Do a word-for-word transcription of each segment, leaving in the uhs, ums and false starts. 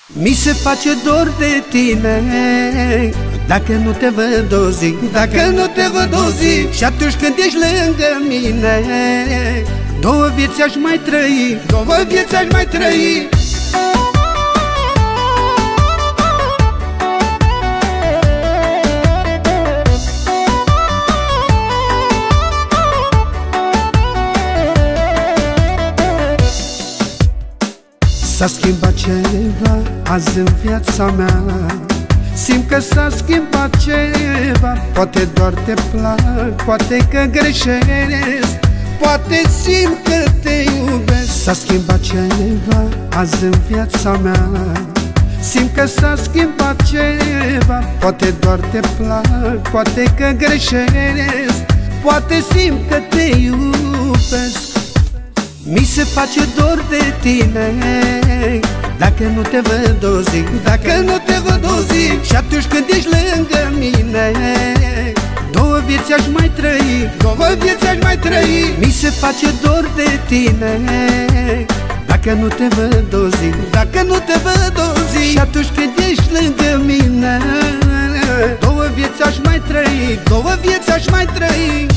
Mi se face dor de tine dacă nu te văd o zi, dacă nu te văd o zi. Și atunci când ești lângă mine, două vieți aș mai trăi, două vieți aș mai trăi. S-a schimbat ceva azi în viața mea, simt că s-a schimbat ceva. Poate doar te plac, poate că greșesc, poate simt că te iubesc. S-a schimbat ceva azi în viața mea, simt că s-a schimbat ceva. Poate doar te plac, poate că greșesc, poate simt că te iubesc. Mi se face dor de tine dacă nu te văd o zi, dacă nu te văd o zi. Și atunci când ești lângă mine, două vieți aș mai trăi, două vieți aș mai trăi. Mi se face dor de tine dacă nu te văd o zi, dacă nu te văd o zi. Și atunci când ești lângă mine, două vieți aș mai trăi, două vieți aș mai trăi.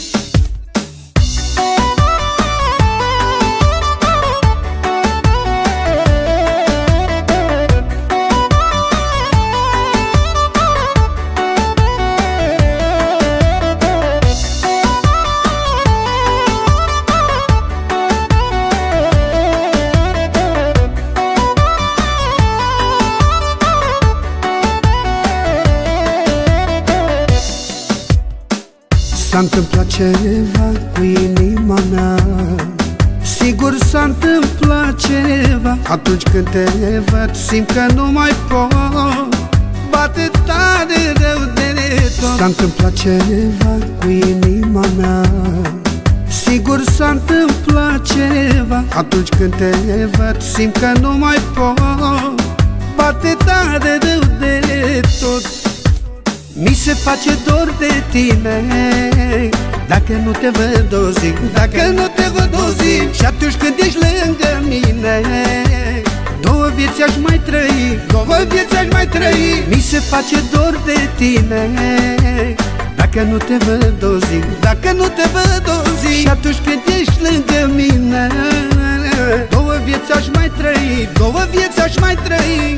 S-a întâmplat ceva cu inima mea, sigur s-a întâmplat ceva. Atunci când te văd simt că nu mai pot, bate tare rău de tot. S-a întâmplat ceva cu inima mea, sigur s-a întâmplat ceva. Atunci când te văd simt că nu mai pot, bate tare rău de tot. Mi se face dor de tine dacă nu te văd o zi, dacă nu te văd o zi. Și atunci când ești lângă mine, două vieți aș mai trăi, două vieți aș mai trăi. Mi se face dor de tine dacă nu te văd o zi, dacă nu te văd o zi. Și atunci când ești lângă mine, două vieți aș mai trăi, două vieți aș mai trăi.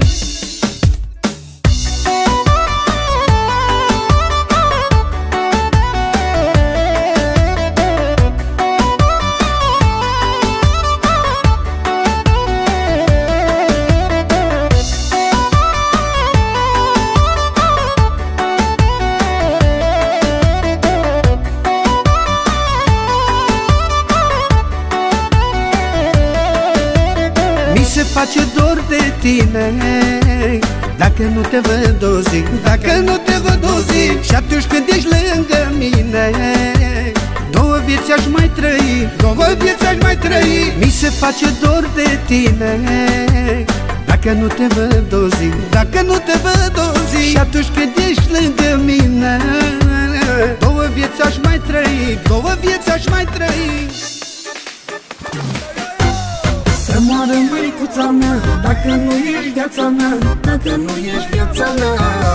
Mi se face dor de tine dacă nu te văd o zi, dacă nu te văd o zi. Și atunci când ești lângă mine, două vieți aș mai trăi, două vieți aș mai trăi. Mi se face dor de tine dacă nu te văd o zi, dacă nu te văd o zi. Și atunci când ești lângă mine, două vieți aș mai trăi, două vieți aș mai trăi. Să moară măicuța mea dacă nu ești viața mea, dacă nu ești viața mea.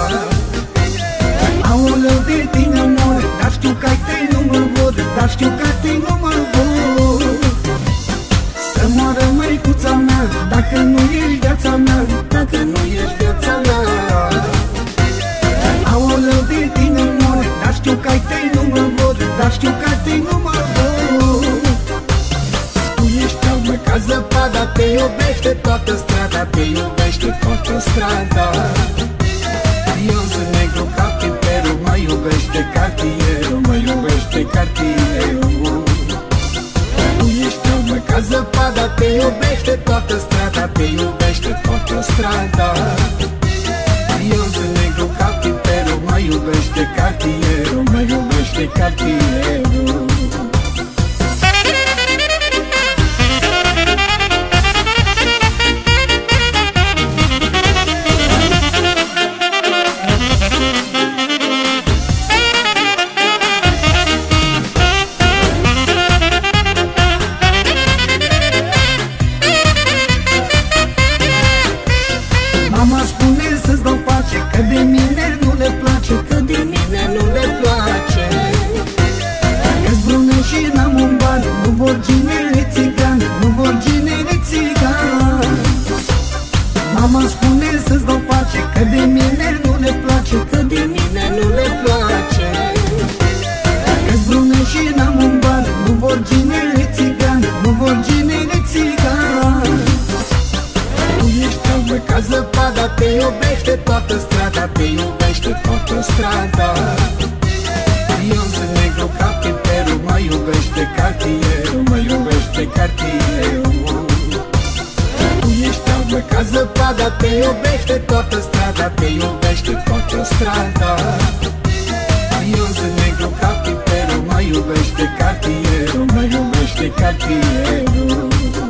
Aoleu, de tine mor, dar știu că ai tăi nu mă vor, dar știu că ai tăi nu mă vor. Să moară măicuța mea dacă nu ești viața mea, dacă nu ești viața mea. Aoleu, de tine mor, dar știu că ai tăi nu mă vor, dar știu că ai tăi nu mă vor. Ca zăpada te iubește toată strada, te iubește toată strada. Eu sunt negru ca piperul, mă iubește cartierul, mă iubește cartierul. Tu ești albă ca zăpada, te iubește toată strada, te iubește toată strada. Eu sunt negru ca piperul, mă iubește cartierul, mă iubește cartierul. Mama spune să-ți dau pace, că de mine nu le place, că de mine nu le place. Că-s brună și n-am un ban, nu vor ginele țigan, nu vor ginele țigan. Tu ești albă ca zăpada, te iubește toată strada, te iubește toată strada. Eu sunt negru ca piperul, mă iubește cartierul, mă iubește cartierul. Tu ești albă ca zăpada, te iubește toată strada, te iubește toată strada. Eu sunt negru ca piperul, mă iubește cartierul, mă iubește cartierul.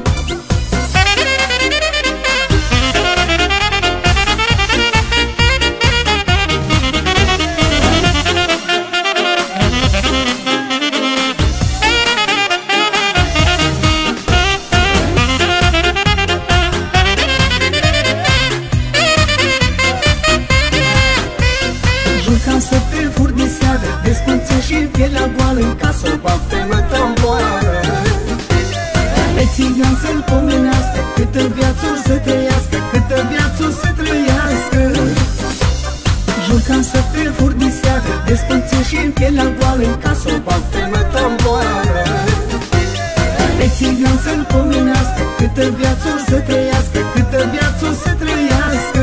Să te fur de seară, descunță și pielea goală, în casă bafte mă tamboară. Pe țigan să-l pomenească, câtă viață o să trăiască, câtă viață o să trăiască. Jucam să te fur de seară, descunță și pielea goală, în casă bafte mă tamboară. Pe țigan să-l pomenească, câtă viață o să trăiască, câtă viață o să trăiască.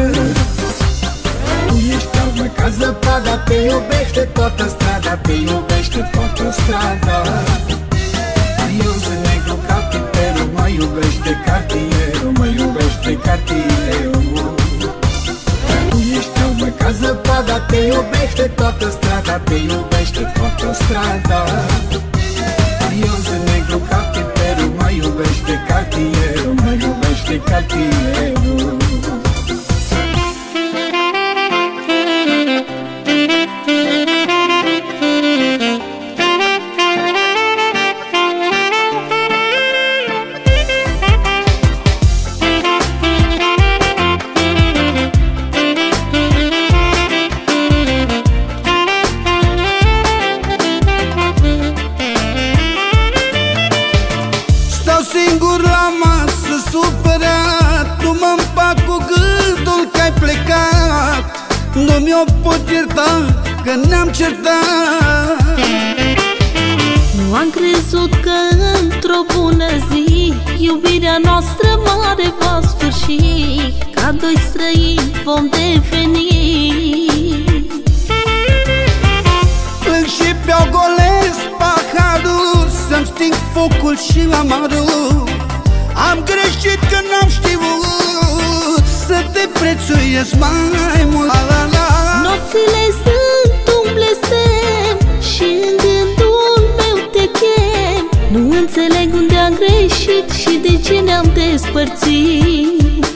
Ca zăpada, te iubește toată strada, te iubește toată strada. Eu sunt negru ca piperul, mă iubește cartierul, mă iubește cartierul. Tu ești albă ca zăpada, te iubește toată strada, te iubește toată strada. Eu sunt negru ca piperul, mă iubește cartierul, mă iubește cartierul. Singur la masă, supărat, nu mă împac cu gândul că ai plecat. Nu mi-o pot ierta că ne-am certat. Nu am crezut că într-o bună zi iubirea noastră mare va sfârși, ca doi străini vom deveni. Plâng și beau golesc paharul, să-mi sting focul și amarul. Am greșit că n-am știut să te prețuiesc mai mult. La, la, la. Nopțile sunt un blestem și în gândul meu te chem. Nu înțeleg unde am greșit și de ce ne-am despărțit.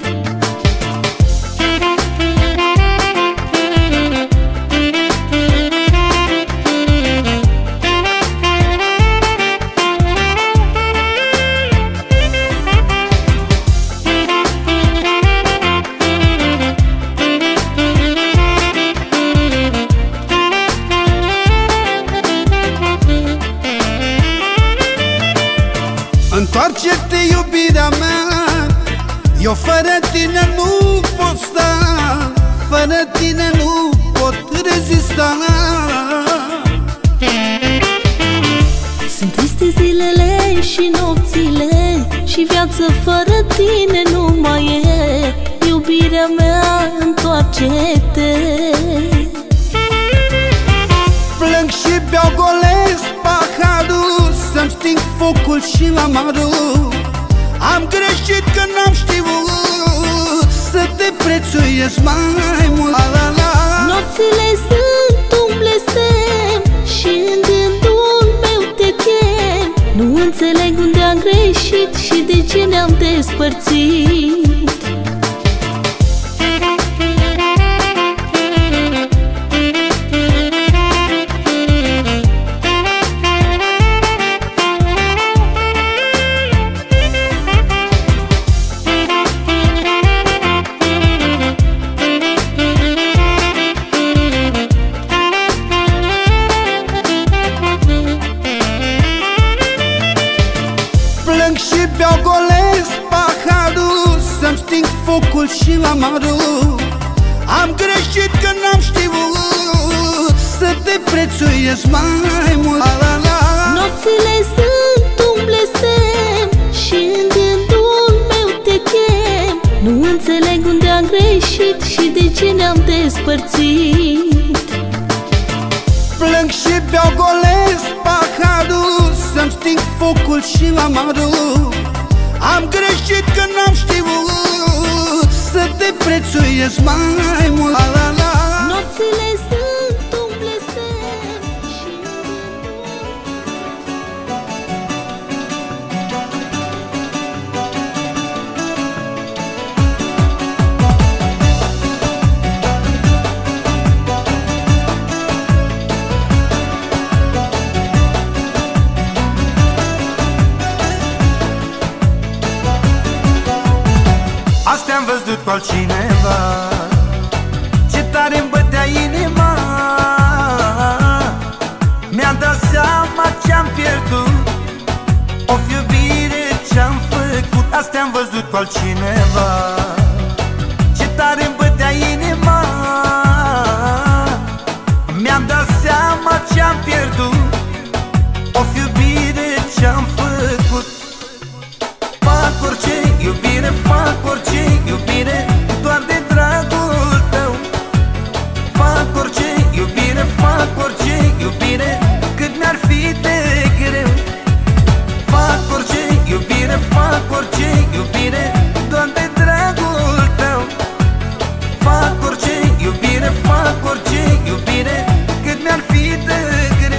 Întoarce-te, iubirea mea, eu fără tine nu pot sta, fără tine nu pot rezista. Sunt triste zilele și nopțile și viață fără tine nu mai e. Iubirea mea, întoarce-te. Plâng și beau golesc paharul, să-mi sting focul și amarul. Am greșit că n-am știut să te prețuiesc mai mult. La, la, la. Nopțile sunt un blestem și în gândul meu te chem. Nu înțeleg unde am greșit și de ce ne-am despărțit. Plâng și beau golesc paharul, sting focul și amarul. Am greșit că n-am știut să te prețuiesc mai mult. La, la, la. Nopțile sunt un blestem și în gândul meu te chem. Nu înțeleg unde am greșit și de ce ne-am despărțit. Plâng și beau golesc paharul, să-mi sting focul și amarul. Am greșit că n-am știut să te prețuiesc mai mult. La, la, la. Nopțile sunt un blestem și Azi te-am văzut cu altcineva, ce tare-mi bătea inima. Mi-am dat seama ce-am pierdut, o iubire ce-am făcut. Azi te-am văzut cu altcineva, ce tare-mi bătea inima. Mi-am dat seama ce-am pierdut, o iubire ce-am făcut. Fac orice iubire, fac orice iubire, doar de dragul tău. Fac orice iubire, fac orice iubire, cât mi-ar fi de greu. Fac orice iubire, fac orice iubire, doar de dragul tău. Fac orice iubire, fac orice iubire, cât mi-ar fi de greu.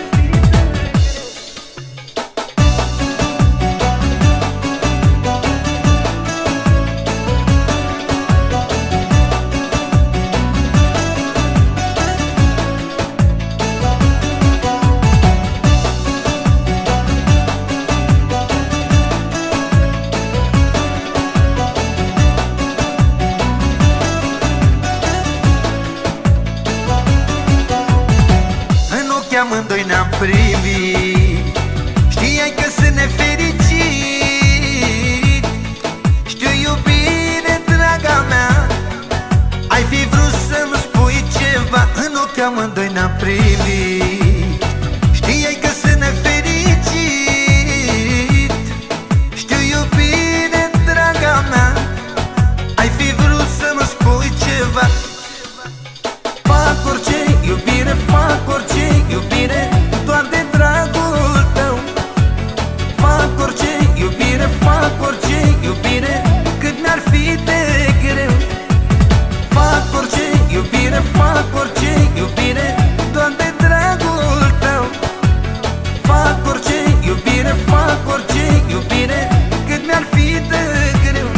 Amândoi ne-am privit, știai că sunt nefericit. Știu, iubire, draga mea, ai fi vrut să-mi spui ceva. În ochi amândoi ne-am privit, știai că sunt nefericit. Știu, iubire, draga mea, ai fi vrut să-mi spui ceva. Fac orice iubire, fac orice iubire, doar de dragul tău. Fac orice iubire, fac orice iubire, cât mi-ar fi de greu. Fac orice iubire, fac orice iubire, doar de dragul tău. Fac orice iubire, fac orice iubire, cât mi-ar fi de greu.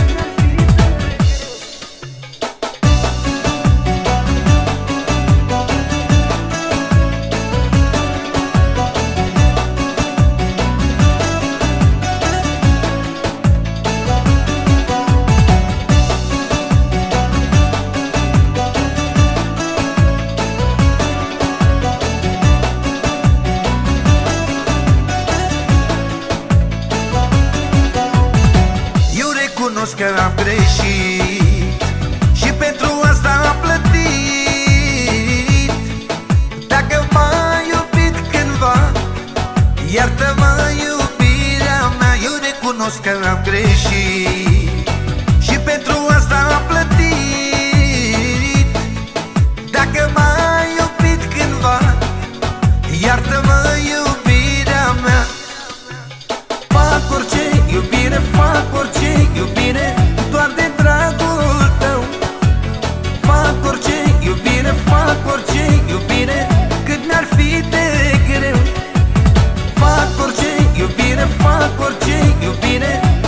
Recunosc că am greșit și pentru asta am plătit. Dacă m-ai iubit cândva, iartă-mă, iubirea mea. Eu recunosc că am greșit și pentru asta am plătit. Dacă m-ai iubit cândva, iartă-mă, iubirea mea. Fac orice iubire, fac orice iubire, doar de dragul tău. Fac orice iubire, fac orice iubire, cât mi-ar fi de greu. Fac orice iubire, fac orice iubire,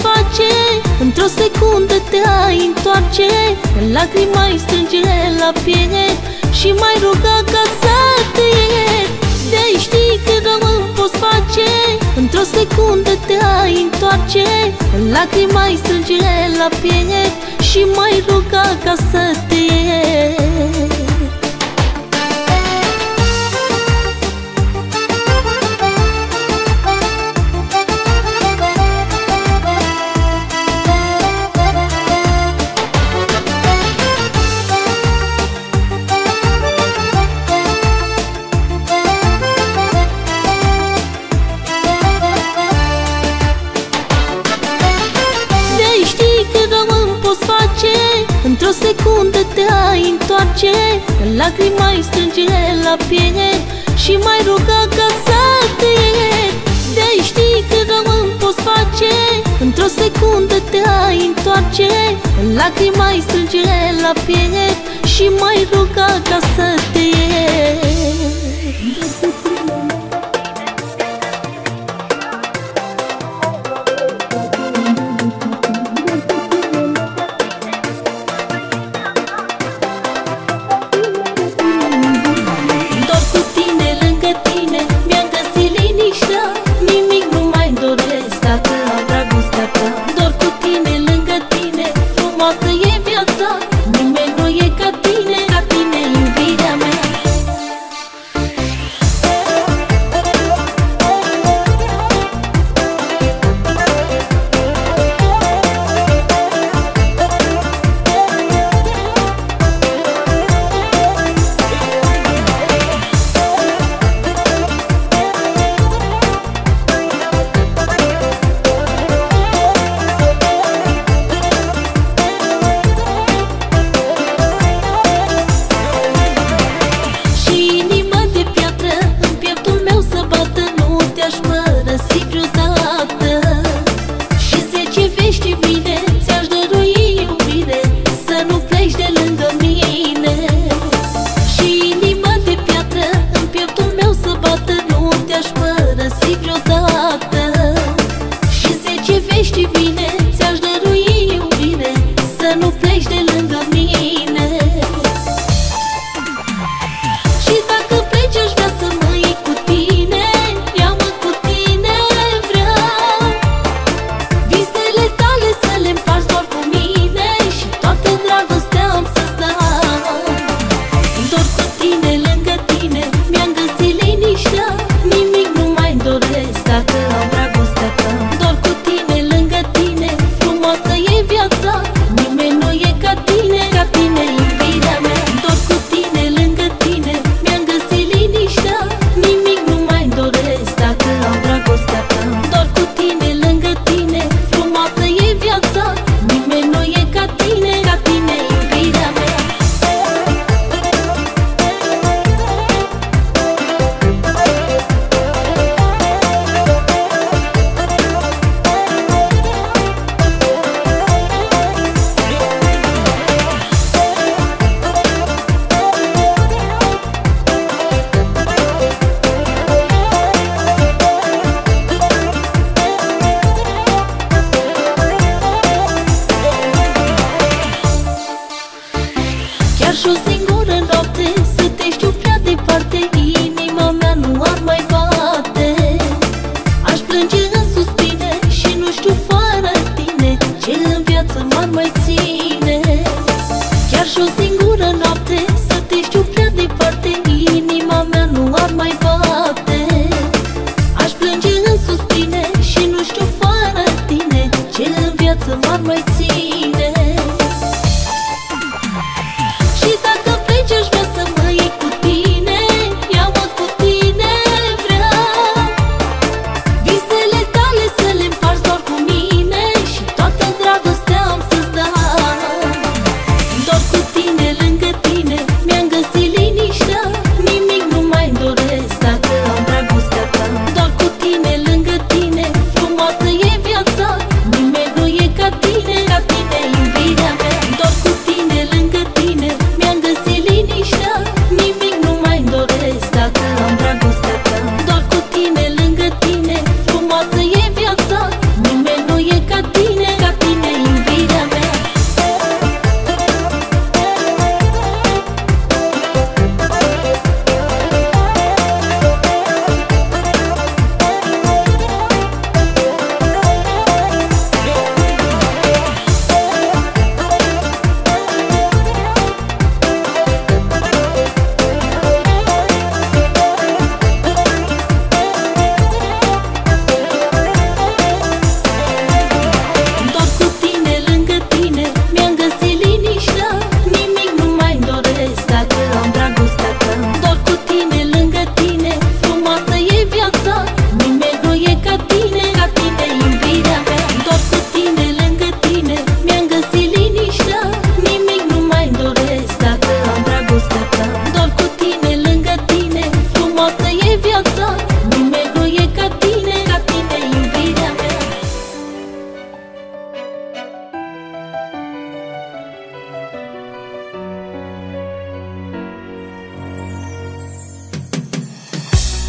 face, într-o secundă te-ai întoarce, lacrima îi strânge la piele și mai ruga ca să te iert. De-ai ști că rău îmi poți face, într-o secundă te-ai întoarce, lacrima îi strânge la piele și mai ruga ca să te iert. Într-o secundă te-ai întoarce, lacrima îi strânge la piele și mai ruga ca să te iert. De-ai ști că rău îmi poți face, într-o secundă te-ai întoarce, lacrima îi strânge la piele și mai ruga ca să te iert. Și o singură noapte să te știu prea departe, inima mea nu ar mai bate. Aș plânge în suspine și nu știu fără tine ce în viață m-ar mai ține. Chiar și o singură noapte să te știu prea departe, inima mea nu ar mai bate. Aș plânge în suspine și nu știu fără tine ce în viață m-ar mai ține. Și dacă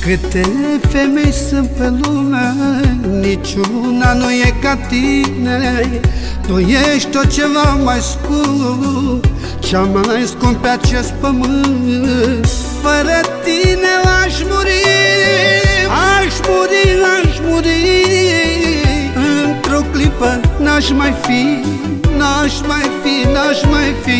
Câte femei sunt pe lume, niciuna nu e ca tine. Tu ești tot ceva mai scump, cea mai scump pe acest pământ. Fără tine aș muri, aș muri, aș muri. Într-o clipă n-aș mai fi, n-aș mai fi, n-aș mai fi.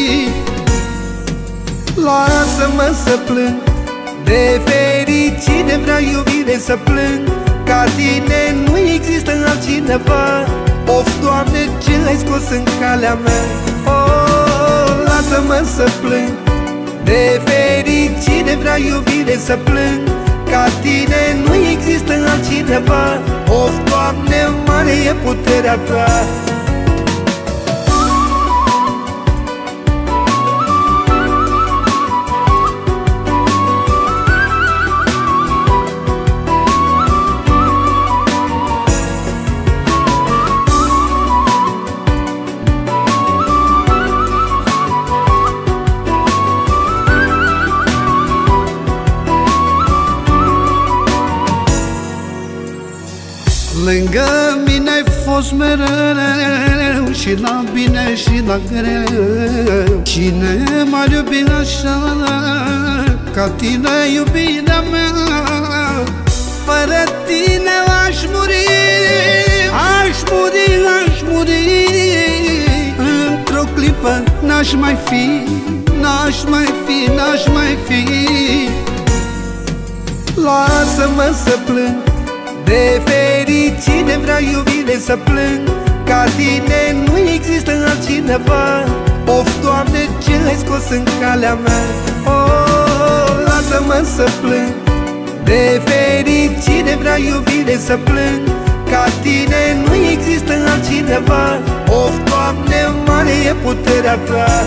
Lasă-mă să plâng, de fericire vreau iubire să plâng. Ca tine nu există altcineva. Of, Doamne, ce l-ai scos în calea mea. Oh, lasă-mă să plâng, de fericire vreau iubire să plâng. Ca tine nu există altcineva. Of, Doamne, mare e puterea ta. Lângă mine ai fost mereu, și la bine și la greu. Cine m-ar iubi așa ca tine, iubirea mea? Fără tine aș muri, aș muri, aș muri. Într-o clipă n-aș mai fi, n-aș mai fi, n-aș mai fi. Lasă-mă să plâng, de fericire vreau iubire să plâng. Ca tine nu există altcineva. Of, Doamne, ce l-ai scos în calea mea. Oh, lasă-mă să plâng, de fericire vreau iubire să plâng. Ca tine nu există altcineva. Of, Doamne, mare e puterea ta.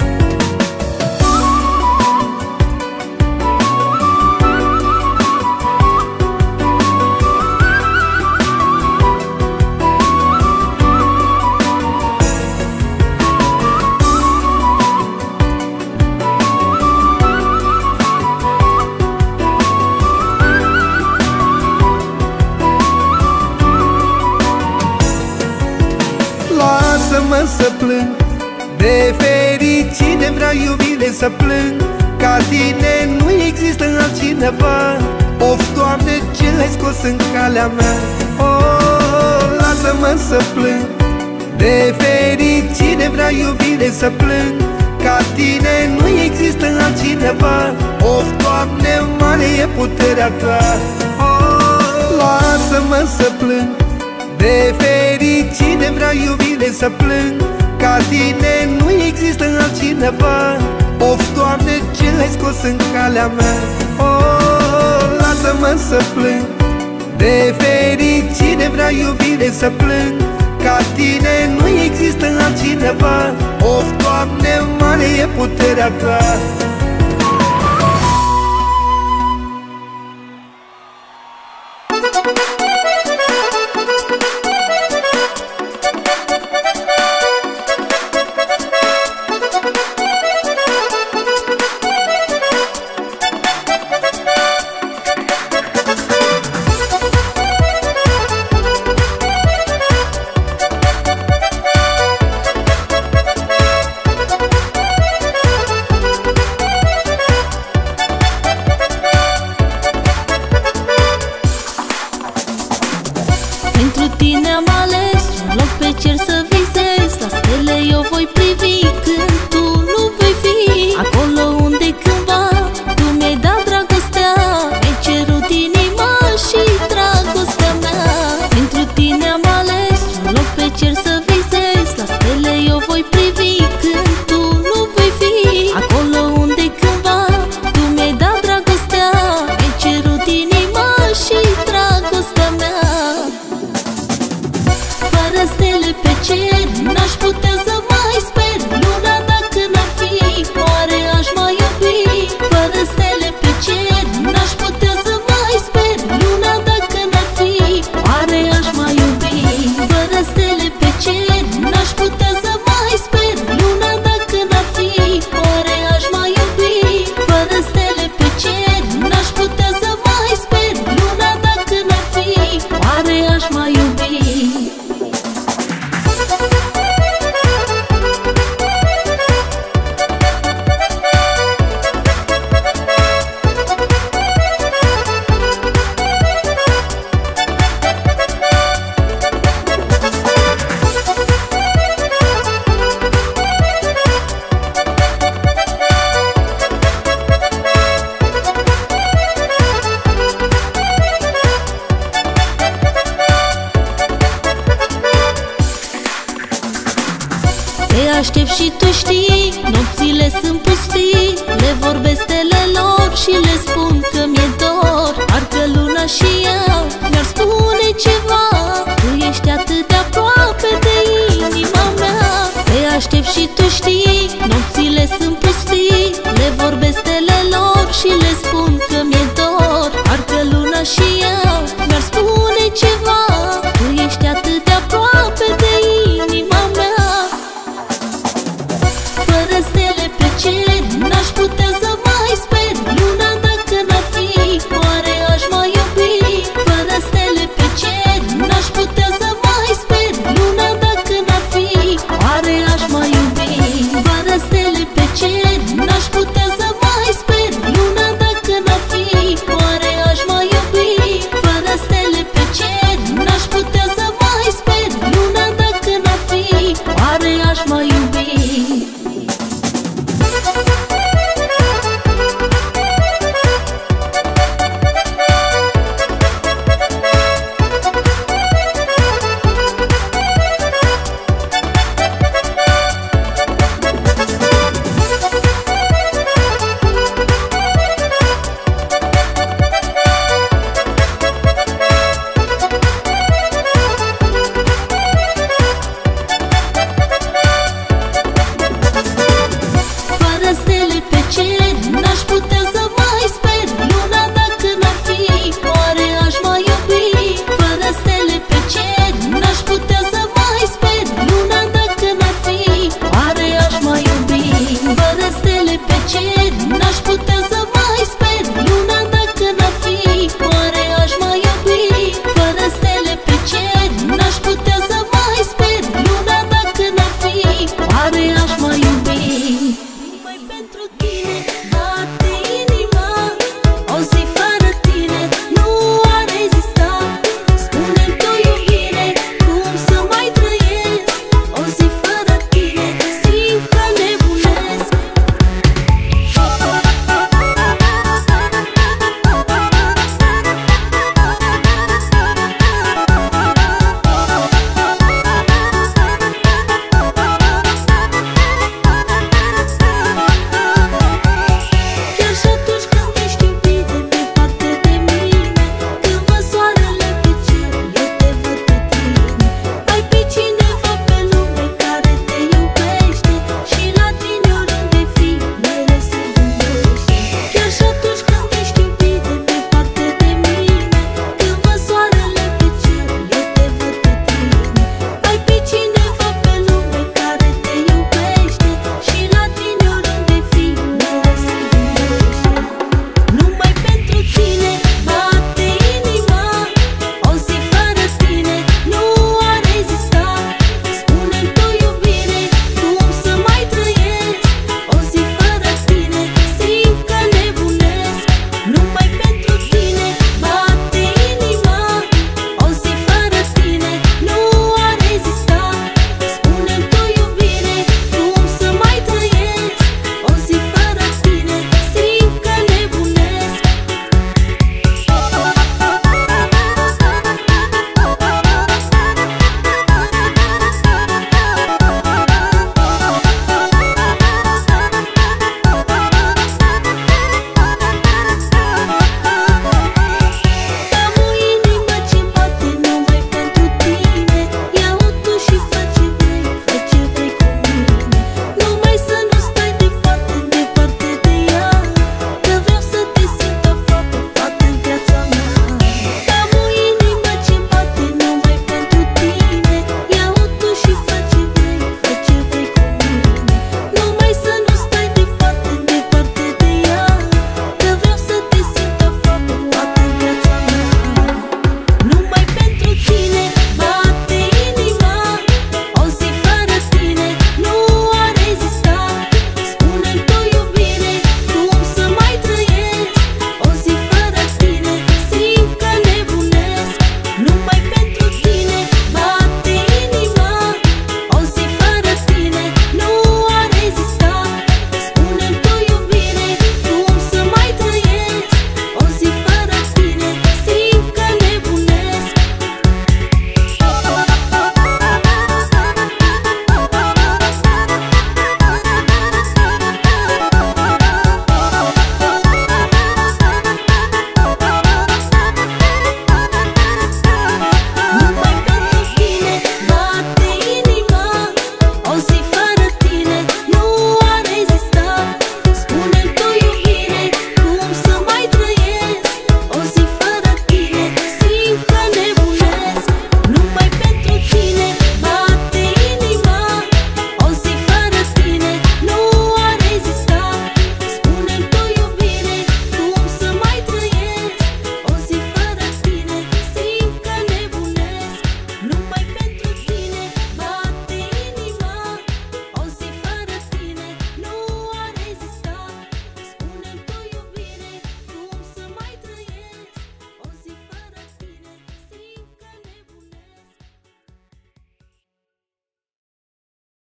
Lasă-mă să plâng, de fericire vreau iubire să plâng. Ca tine nu există altcineva. Of, Doamne, ce l-ai scos în calea mea. Oh, lasă-mă să plâng, de fericire vreau iubire să plâng. Ca tine nu există altcineva. Of, Doamne, mare e puterea ta. Oh, lasă-mă să plâng, de fericire vreau iubire să plâng. Ca tine nu există altcineva. Of, Doamne, ce l-ai scos în calea mea. Oh, lasă-mă să plâng, de fericire vreau iubire să plâng. Ca tine nu există altcineva. Of, Doamne, mare e puterea ta. și tu știi, nopțile sunt pustii. Le vorbesc stelelor și le spun că mi-e dor. Parcă luna și ea mi-ar spune ceva, tu ești atât de aproape de inima mea. Te aștept și tu știi, nopțile sunt